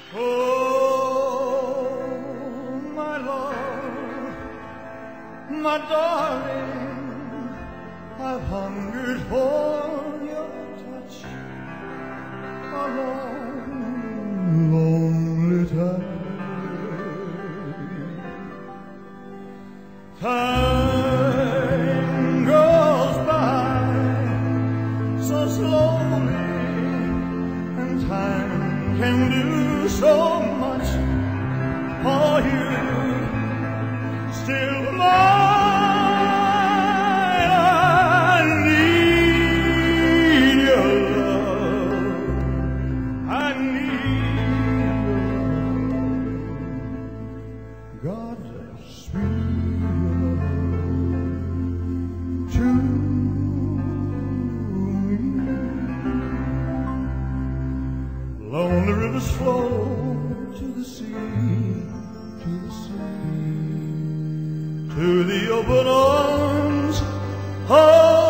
Oh, my love, my darling, I've hungered for your touch a long, lonely time. Time goes by so slowly, and time can do so much for you. Still mine, I need your love. I need your love. God's sweet love to lonely rivers flow to the sea, to the sea, to the open arms of